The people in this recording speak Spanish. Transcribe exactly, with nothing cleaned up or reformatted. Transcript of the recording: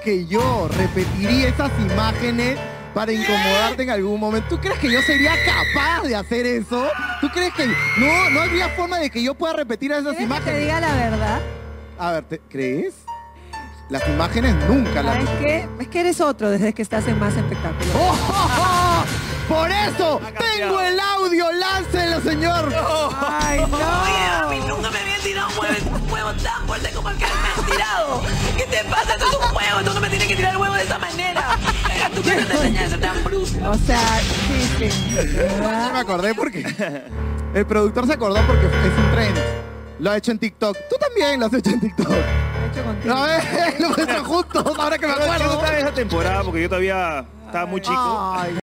que yo repetiría esas imágenes para incomodarte en algún momento? ¿Tú crees que yo sería capaz de hacer eso? ¿Tú crees que no, no habría forma de que yo pueda repetir esas ¿Quieres imágenes? que te diga la verdad? A ver, ¿te crees? Las imágenes nunca las... ¿Sabes qué? Es que eres otro desde que estás en Más Espectáculo. ¡Oh, oh, oh! ¡Por eso! ¡Tengo el audio! ¡Láncelo, señor! No. ¡Ay, no! Oye, a mí nunca me habían tirado un huevo, un huevo tan fuerte como el que me has tirado. ¿Qué te pasa? Esto es un huevo, tú no me tienes que tirar el huevo de esa manera. Venga, tú que no te enseñas a ser tan bruto. O sea, sí, sí. Ya me acordé porque... El productor se acordó porque es un trend. Lo ha hecho en TikTok. Tú también lo has hecho en TikTok. Lo he hecho contigo. A ver, lo hemos hecho juntos, ahora que me Pero es que no acuerdo. estaba en esa temporada porque yo todavía estaba muy chico. Ay,